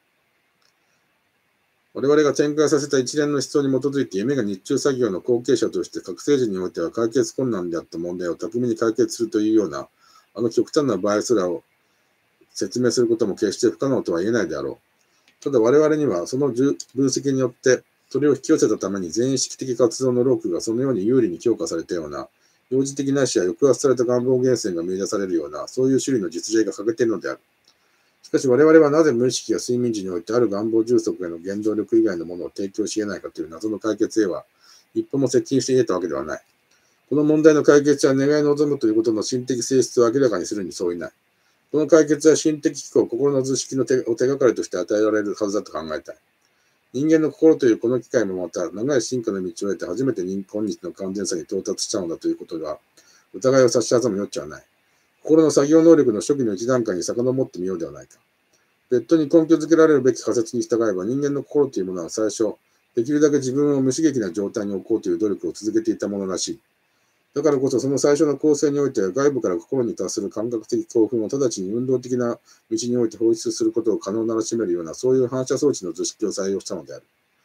我々が展開させた一連の思想に基づいて夢が日中作業の後継者として覚醒時においては解決困難であった問題を巧みに解決するというような、あの極端な場合すらを説明することも決して不可能とは言えないであろう。ただ我々にはその分析によってそれを引き寄せたために全意識的活動の労苦がそのように有利に強化されたような、幼児的なしや抑圧された願望源泉が見出されるような、そういう種類の実例が欠けているのである。しかし我々はなぜ無意識が睡眠時においてある願望充足への原動力以外のものを提供し得ないかという謎の解決へは一歩も接近していたわけではない。この問題の解決は願い望むということの心的性質を明らかにするに相違ない。この解決は心的機構、心の図式の手がかりとして与えられるはずだと考えたい。人間の心というこの機会もまた長い進化の道を得て初めて今日の完全さに到達したのだということが疑いを差し挟む余地はない。心の作業能力の初期の一段階に遡ってみようではないか。別途に根拠づけられるべき仮説に従えば人間の心というものは最初、できるだけ自分を無刺激な状態に置こうという努力を続けていたものらしい。だからこそその最初の構成においては外部から心に達する感覚的興奮を直ちに運動的な道において放出することを可能ならしめるようなそういう反射装置の図式を採用したのである。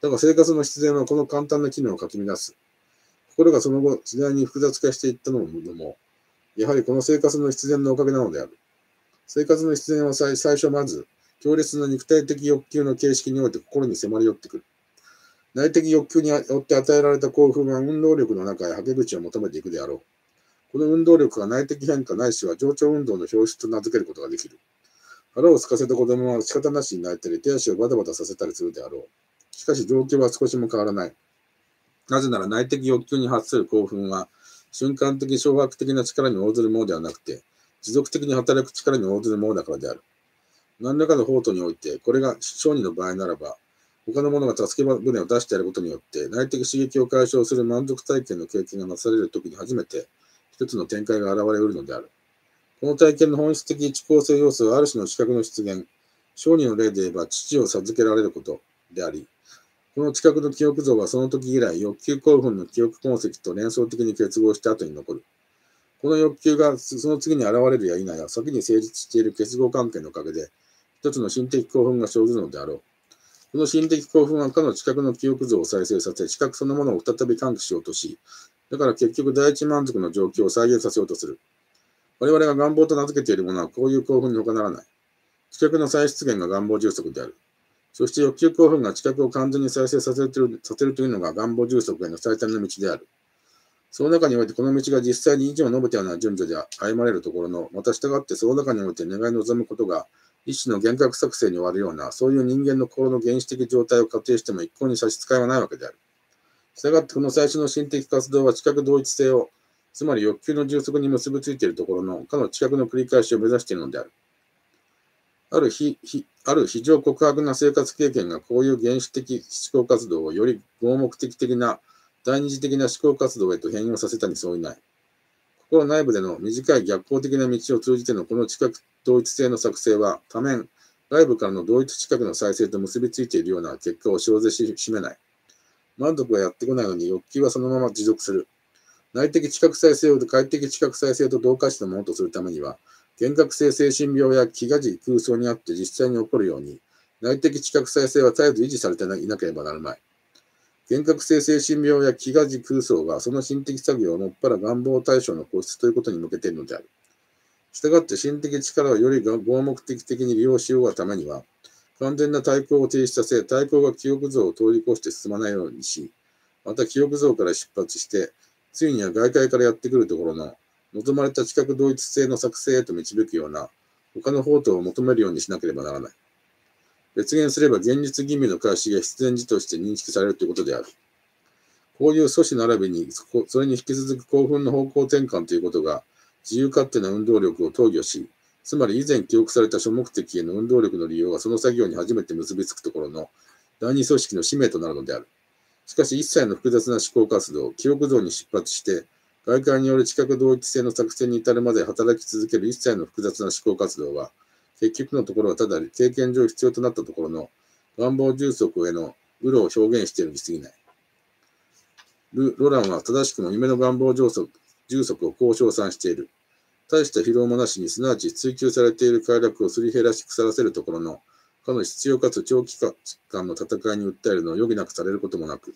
だが生活の必然はこの簡単な機能をかき乱す。心がその後、次第に複雑化していったのも、やはりこの生活の必然のおかげなのである。生活の必然は最初まず、強烈な肉体的欲求の形式において心に迫り寄ってくる。内的欲求によって与えられた興奮は運動力の中へはけ口を求めていくであろう。この運動力が内的変化ないしは上長運動の表出と名付けることができる。腹を空かせた子供は仕方なしに泣いたり、手足をバタバタさせたりするであろう。しかし状況は少しも変わらない。なぜなら内的欲求に発する興奮は、瞬間的掌握的な力に応ずるものではなくて、持続的に働く力に応ずるものだからである。何らかの法途において、これが小児の場合ならば、他の者が助け舟を出してやることによって、内的刺激を解消する満足体験の経験がなされるときに初めて、一つの展開が現れうるのである。この体験の本質的一構成要素はある種の知覚の出現、小児の例で言えば父を授けられることであり、この知覚の記憶像はその時以来、欲求興奮の記憶痕跡と連想的に結合した後に残る。この欲求がその次に現れるや否や、先に成立している結合関係のおかげで、一つの心的興奮が生ずるのであろう。この心的興奮はかの知覚の記憶像を再生させ、知覚そのものを再び喚起しようとし、だから結局第一満足の状況を再現させようとする。我々が願望と名付けているものはこういう興奮に他ならない。知覚の再出現が願望充足である。そして欲求興奮が知覚を完全に再生させるというのが願望充足への最短の道である。その中においてこの道が実際に以上述べたような順序で歩まれるところの、また従ってその中において願い望むことが一種の幻覚作成に終わるような、そういう人間の心の原始的状態を仮定しても一向に差し支えはないわけである。従ってこの最初の心的活動は知覚同一性を、つまり欲求の充足に結びついているところの、かの知覚の繰り返しを目指しているのである。ある非常告白な生活経験がこういう原始的思考活動をより合目的な第二次的な思考活動へと変容させたに相違ない。心内部での短い逆行的な道を通じてのこの知覚同一性の作成は、多面、外部からの同一知覚の再生と結びついているような結果を生ぜしめない。満足がやってこないのに欲求はそのまま持続する。内的知覚再生を外的知覚再生と同化したものとするためには、幻覚性精神病や飢餓時空想にあって実際に起こるように、内的知覚再生は絶えず維持されていなければなるまい。幻覚性精神病や飢餓時空想がその心的作業をもっぱら願望対象の固執ということに向けているのである。したがって心的力をより合目的に利用しようがためには、完全な対抗を停止させ、対抗が記憶像を通り越して進まないようにし、また記憶像から出発して、ついには外界からやってくるところの望まれた知覚同一性の作成へと導くような他の法途を求めるようにしなければならない。別言すれば現実義務の開始が必然時として認識されるということである。こういう阻止並びにそれに引き続く興奮の方向転換ということが自由勝手な運動力を投与し、つまり以前記憶された諸目的への運動力の利用がその作業に初めて結びつくところの第二組織の使命となるのである。しかし一切の複雑な思考活動、記憶像に出発して、外界による知覚同一性の作成に至るまで働き続ける一切の複雑な思考活動は、結局のところはただ経験上必要となったところの願望充足への愚路を表現しているに過ぎない。ロランは正しくも夢の願望充足をこう称賛している。大した疲労もなしに、すなわち追求されている快楽をすり減らし腐らせるところの、かの必要かつ長期間の戦いに訴えるのを余儀なくされることもなく。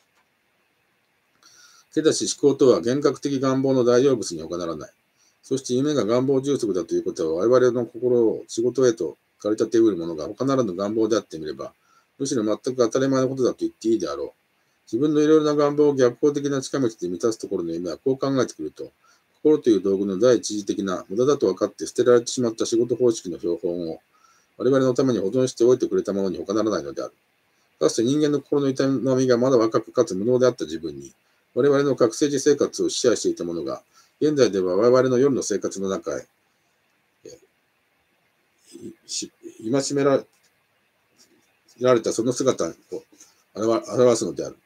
けだし思考とは幻覚的願望の大用物に他ならない。そして夢が願望充足だということは我々の心を仕事へと駆り立てうるものが他ならぬ願望であってみれば、むしろ全く当たり前のことだと言っていいであろう。自分のいろいろな願望を逆行的な近道で満たすところの夢はこう考えてくると、心という道具の第一次的な無駄だと分かって捨てられてしまった仕事方式の標本を我々のために保存しておいてくれたものに他ならないのである。かつて人間の心の営みがまだ若くかつ無能であった自分に、我々の覚醒時生活を支配していたものが、現在では我々の夜の生活の中へ、戒められたその姿を表すのである。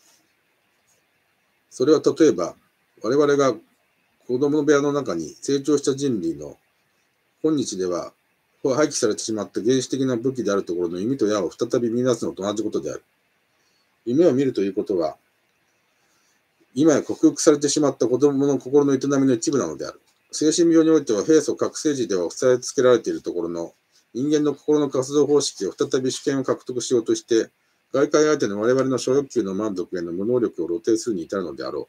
それは例えば、我々が子供の部屋の中に成長した人類の今日では廃棄されてしまった原始的な武器であるところの弓と矢を再び見出すのと同じことである。夢を見るということは、今や克服されてしまった子供の心の営みの一部なのである。精神病においては平素覚醒時では抑えつけられているところの人間の心の活動方式を再び主権を獲得しようとして、 外界相手の我々の諸欲求の満足への無能力を露呈するに至るのであろ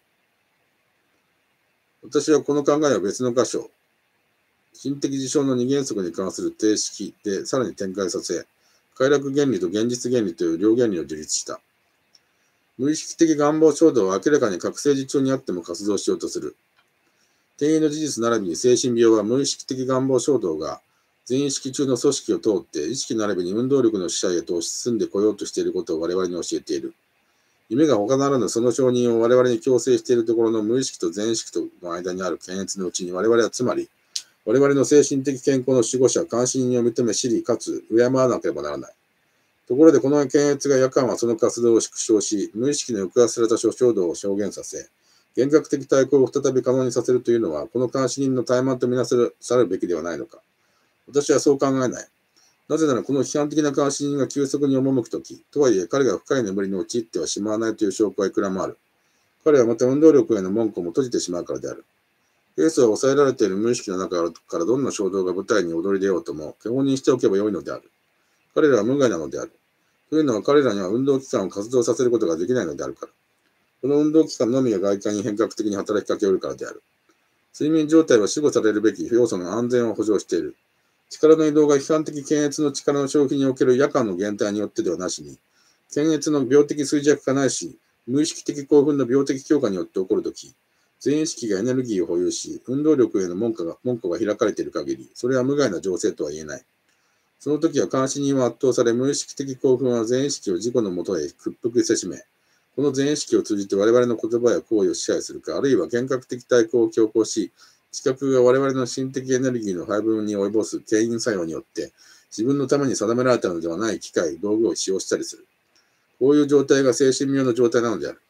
う。私はこの考えを別の箇所、心的事象の二原則に関する定式でさらに展開させ、快楽原理と現実原理という両原理を樹立した。無意識的願望衝動は明らかに覚醒時中にあっても活動しようとする。転移の事実並びに精神病は無意識的願望衝動が全意識中の組織を通って意識並びに運動力の支配へと推し進んでこようとしていることを我々に教えている。夢が他ならぬその承認を我々に強制しているところの無意識と全意識との間にある検閲のうちに我々はつまり我々の精神的健康の守護者、監視人を認め知り、かつ敬わなければならない。ところでこの検閲が夜間はその活動を縮小し、無意識の抑圧された諸衝動を証言させ、幻覚的対抗を再び可能にさせるというのは、この監視人の怠慢とみなされるべきではないのか。私はそう考えない。なぜならこの批判的な監視人が急速に赴くとき、とはいえ彼が深い眠りに陥ってはしまわないという証拠はいくらもある。彼はまた運動力への門戸も閉じてしまうからである。ペースは抑えられている無意識の中からどんな衝動が舞台に躍り出ようとも、基本にしておけばよいのである。彼らは無害なのである。というのは彼らには運動器官を活動させることができないのであるから。この運動器官のみが外界に変革的に働きかけおるからである。睡眠状態は守護されるべき要素の安全を保障している。力の移動が批判的検閲の力の消費における夜間の減退によってではなしに、検閲の病的衰弱化ないし、無意識的興奮の病的強化によって起こるとき、全意識がエネルギーを保有し、運動力への門戸が開かれている限り、それは無害な情勢とは言えない。その時は監視人は圧倒され、無意識的興奮は全意識を自己のもとへ屈服せしめ、この全意識を通じて我々の言葉や行為を支配するか、あるいは幻覚的対抗を強行し、知覚が我々の心的エネルギーの配分に及ぼす牽引作用によって、自分のために定められたのではない機械、道具を使用したりする。こういう状態が精神病の状態なのである。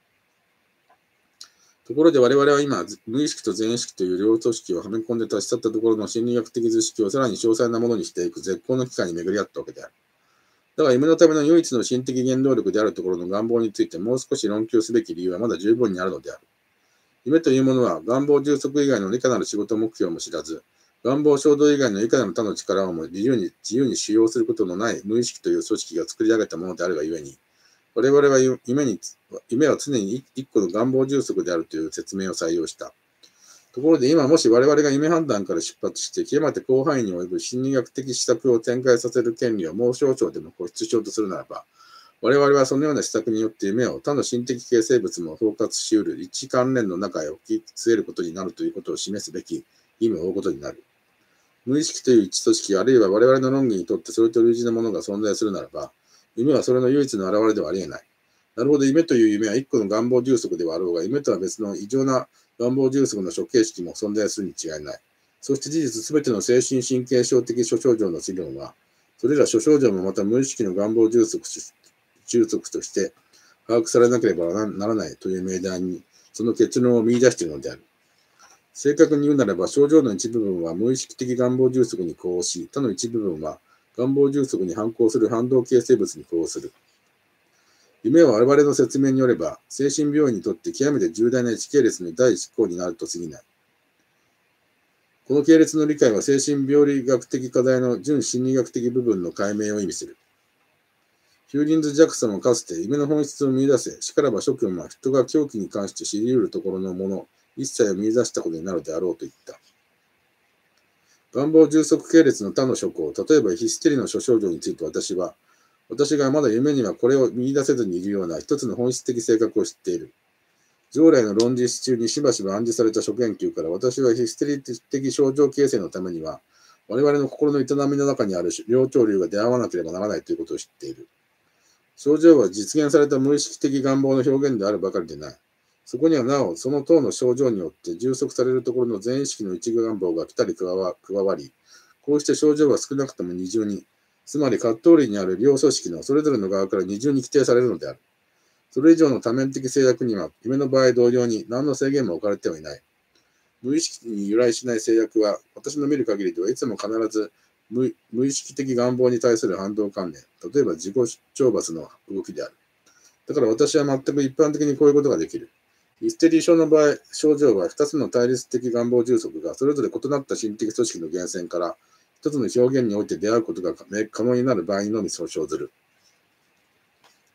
ところで我々は今、無意識と全意識という両組織をはめ込んで立ち去ったところの心理学的図式をさらに詳細なものにしていく絶好の機会に巡り合ったわけである。だが夢のための唯一の心的原動力であるところの願望についてもう少し論求すべき理由はまだ十分にあるのである。夢というものは願望充足以外のいかなる仕事目標も知らず、願望衝動以外のいかなる他の力をも自由に使用することのない無意識という組織が作り上げたものであるがゆえに、我々は夢は常に一個の願望充足であるという説明を採用した。ところで今もし我々が夢判断から出発して極めて広範囲に及ぶ心理学的施策を展開させる権利をもう少々でも固執しようとするならば、我々はそのような施策によって夢を他の心的形成物も包括し得る一致関連の中へ置き据えることになるということを示すべき義務を負うことになる。無意識という一組織、あるいは我々の論議にとってそれと類似なものが存在するならば、夢はそれの唯一の現れではあり得ない。なるほど、夢という夢は一個の願望充足ではあろうが、夢とは別の異常な願望充足の諸形式も存在するに違いない。そして事実、すべての精神神経症的諸症状の資料は、それら諸症状もまた無意識の願望充足として把握されなければならないという命題に、その結論を見出しているのである。正確に言うならば、症状の一部分は無意識的願望充足に呼応し、他の一部分は願望充足に反抗する反動形成物に呼応する。夢は我々の説明によれば、精神病院にとって極めて重大な一系列の第一項になると過ぎない。この系列の理解は精神病理学的課題の純心理学的部分の解明を意味する。ヒューリンズ・ジャクソンはかつて夢の本質を見出せ、しからば諸君は人が狂気に関して知り得るところのもの、一切を見出したことになるであろうと言った。願望充足系列の他の諸項、例えばヒステリの諸症状について私がまだ夢にはこれを見出せずにいるような一つの本質的性格を知っている。従来の論実中にしばしば暗示された諸研究から私はヒステリ的症状形成のためには我々の心の営みの中にある両潮流が出会わなければならないということを知っている。症状は実現された無意識的願望の表現であるばかりでない。そこにはなお、その等の症状によって充足されるところの全意識の一願望が来たり加わり、こうして症状は少なくとも二重に、つまり葛藤類にある両組織のそれぞれの側から二重に規定されるのである。それ以上の多面的制約には、夢の場合同様に何の制限も置かれてはいない。無意識に由来しない制約は、私の見る限りではいつも必ず無意識的願望に対する反動関連、例えば自己懲罰の動きである。だから私は全く一般的にこういうことができる。ヒステリー症の場合、症状は2つの対立的願望充足がそれぞれ異なった心的組織の源泉から一つの表現において出会うことが可能になる場合にのみ生ずる。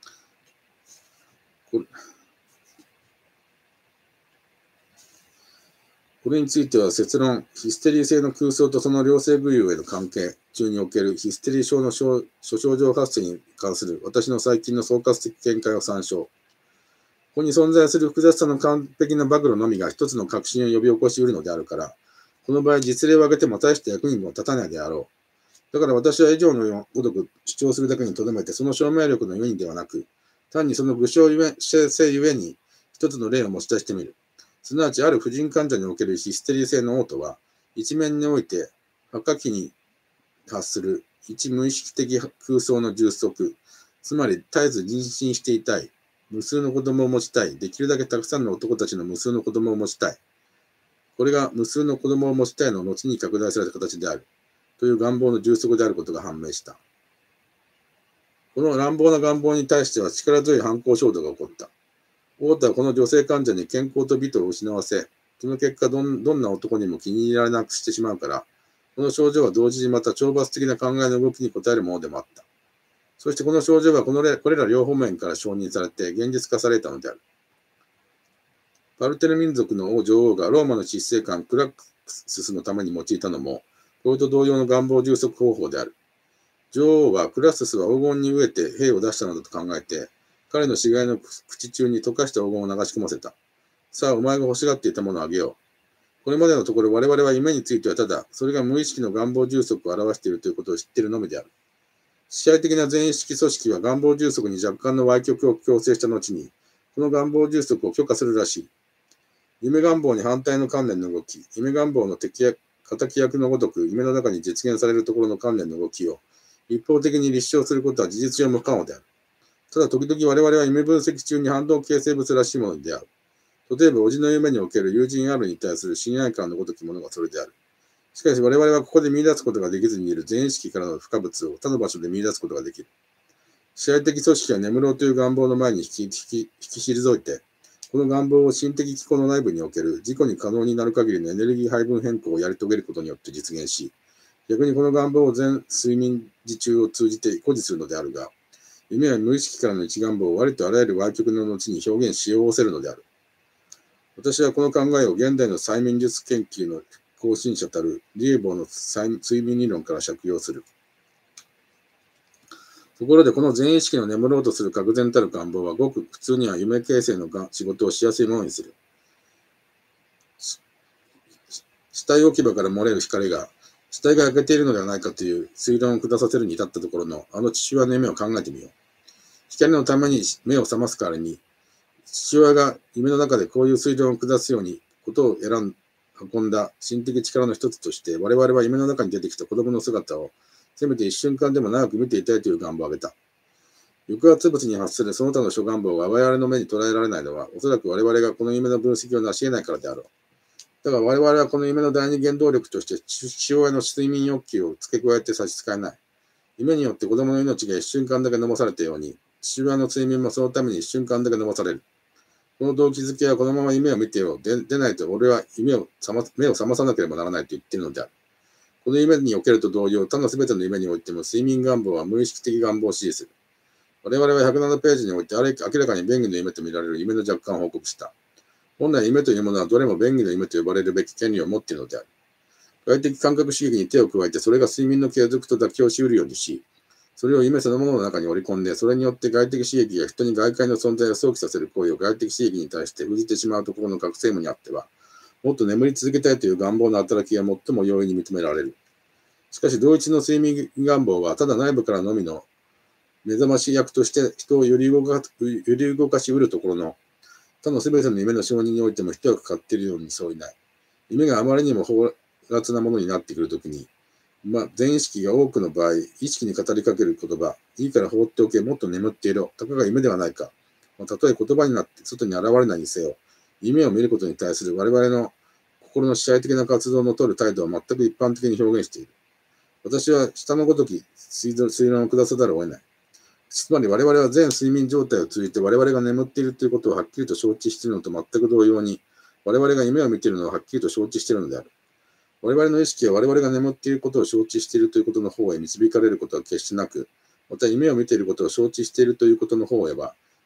これについては設論、ヒステリー性の空想とその両性部位への関係中におけるヒステリー症の諸症状発生に関する私の最近の総括的見解を参照。ここに存在する複雑さの完璧な暴露のみが一つの確信を呼び起こし得るのであるから、この場合実例を挙げても大して役にも立たないであろう。だから私は以上のごとく主張するだけにとどめて、その証明力のゆえにではなく、単にその具象性ゆえに一つの例を持ち出してみる。すなわち、ある婦人患者におけるヒステリー性の嘔吐は、一面において、破壊期に発する一無意識的空想の充足、つまり絶えず妊娠していたい、無数の子供を持ちたい、できるだけたくさんの男たちの無数の子供を持ちたい。これが無数の子供を持ちたいの後に拡大された形である、という願望の充足であることが判明した。この乱暴な願望に対しては力強い反抗衝動が起こった。嘔吐はこの女性患者に健康と美とを失わせ、その結果どんな男にも気に入られなくしてしまうから、この症状は同時にまた懲罰的な考えの動きに応えるものでもあった。そしてこの症状はこれら両方面から承認されて現実化されたのである。パルテル民族の女王がローマの執政官クラックスのために用いたのも、これと同様の願望充足方法である。女王はクラススは黄金に飢えて兵を出したのだと考えて、彼の死骸の口中に溶かした黄金を流し込ませた。さあ、お前が欲しがっていたものをあげよう。これまでのところ我々は夢についてはただ、それが無意識の願望充足を表しているということを知っているのみである。支配的な全意識組織は願望充足に若干の歪曲を強制した後に、この願望充足を許可するらしい。夢願望に反対の観念の動き、夢願望の敵役のごとく夢の中に実現されるところの観念の動きを一方的に立証することは事実上無可能である。ただ時々我々は夢分析中に反動形成物らしいものである。例えば、叔父の夢における友人 R に対する親愛感のごときものがそれである。しかし我々はここで見出すことができずにいる全意識からの不可物を他の場所で見出すことができる。支配的組織は眠ろうという願望の前に引き退いて、この願望を心的機構の内部における自己に可能になる限りのエネルギー配分変更をやり遂げることによって実現し、逆にこの願望を全睡眠時中を通じて誇示するのであるが、夢は無意識からの一願望を割とあらゆる歪曲の後に表現しようせるのである。私はこの考えを現代の催眠術研究の後進者たるリエボーの睡眠理論から借用する。ところでこの全意識の眠ろうとする確然たる願望はごく普通には夢形成の仕事をしやすいものにする。死体置き場から漏れる光が死体が焼けているのではないかという推論を下させるに至ったところのあの父親の夢を考えてみよう。光のために目を覚ます代わりに、父親が夢の中でこういう推論を下すようにことを運んだ心的力の一つとして、我々は夢の中に出てきた子供の姿をせめて一瞬間でも長く見ていたいという願望を挙げた。抑圧物に発するその他の諸願望が我々の目に捉えられないのは、おそらく我々がこの夢の分析を成し得ないからであろう。だが我々はこの夢の第二原動力として父親の睡眠欲求を付け加えて差し支えない。夢によって子供の命が一瞬間だけ飲まされたように、父親の睡眠もそのために一瞬間だけ飲まされる。この動機づけはこのまま夢を見てよ。でないと俺は目を覚まさなければならないと言っているのである。この夢におけると同様、他のすべての夢においても睡眠願望は無意識的願望を支持する。我々は107ページにおいて明らかに便宜の夢と見られる夢の若干を報告した。本来夢というものはどれも便宜の夢と呼ばれるべき権利を持っているのである。外的感覚刺激に手を加えてそれが睡眠の継続と妥協し得るようにし、それを夢そのものの中に織り込んで、それによって外的刺激が人に外界の存在を想起させる行為を外的刺激に対して封じてしまうところの覚醒夢にあっては、もっと眠り続けたいという願望の働きが最も容易に認められる。しかし同一の睡眠願望はただ内部からのみの目覚まし役として人を揺り動かしうるところの他のすべての夢の承認においても一役買っているように相違ない。夢があまりにも放辣なものになってくるときに、全意識が多くの場合、意識に語りかける言葉、いいから放っておけ、もっと眠っていろ、たかが夢ではないか。たとえ言葉になって外に現れないにせよ、夢を見ることに対する我々の心の支配的な活動の取る態度は全く一般的に表現している。私は下のごとき推論を下さざるを得ない。つまり我々は全睡眠状態を通じて我々が眠っているということをはっきりと承知しているのと全く同様に、我々が夢を見ているのをはっきりと承知しているのである。我々の意識は我々が眠っていることを承知しているということの方へ導かれることは決してなく、また夢を見ていることを承知しているということの方へは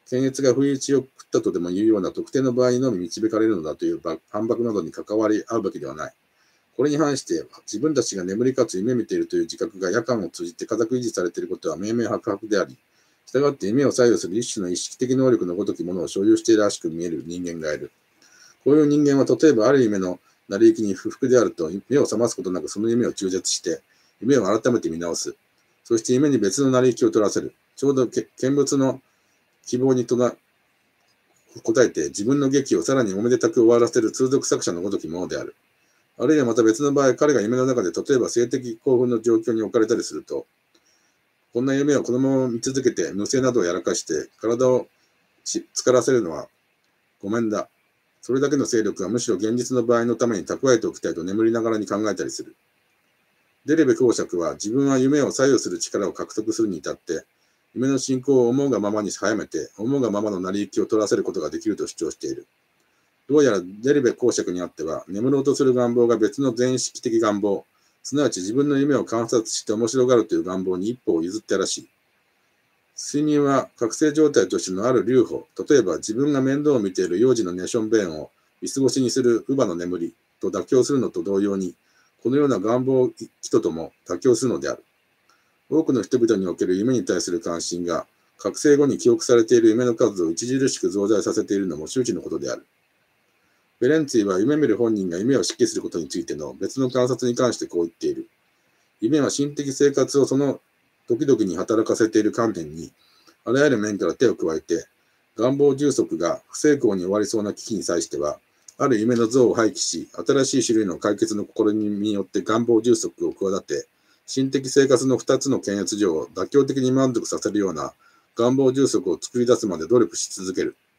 検閲が不意打ちを食ったとでもいうような特定の場合にのみ導かれるのだという反駁などに関わり合うべきではない。これに反して、自分たちが眠りかつ夢見ているという自覚が夜間を通じて固く維持されていることは明々白々であり、したがって夢を左右する一種の意識的能力のごときものを所有しているらしく見える人間がいる。こういう人間は例えばある夢の成り行きに不服であると、目を覚ますことなくその夢を中絶して、夢を改めて見直す。そして夢に別の成り行きを取らせる。ちょうど見物の希望に応えて自分の劇をさらにおめでたく終わらせる通俗作者のごときものである。あるいはまた別の場合、彼が夢の中で例えば性的興奮の状況に置かれたりすると、こんな夢をこのまま見続けて無声などをやらかして体を疲らせるのはごめんだ。それだけの勢力はむしろ現実の場合のために蓄えておきたいと眠りながらに考えたりする。デレベ公爵は自分は夢を左右する力を獲得するに至って、夢の進行を思うがままに早めて、思うがままの成り行きを取らせることができると主張している。どうやらデレベ公爵にあっては、眠ろうとする願望が別の全意識的願望、すなわち自分の夢を観察して面白がるという願望に一歩を譲ったらしい。睡眠は覚醒状態としてのある留保、例えば自分が面倒を見ている幼児の寝しょんべんを見過ごしにする乳母の眠りと妥協するのと同様に、このような願望人とも妥協するのである。多くの人々における夢に対する関心が、覚醒後に記憶されている夢の数を著しく増大させているのも周知のことである。ベレンツィは夢見る本人が夢を指揮することについての別の観察に関してこう言っている。夢は心的生活をその時々に働かせている観点に、あらゆる面から手を加えて、願望充足が不成功に終わりそうな危機に際しては、ある夢の像を廃棄し、新しい種類の解決の試みによって願望充足を企て、心的生活の2つの検閲上を妥協的に満足させるような願望充足を作り出すまで努力し続ける。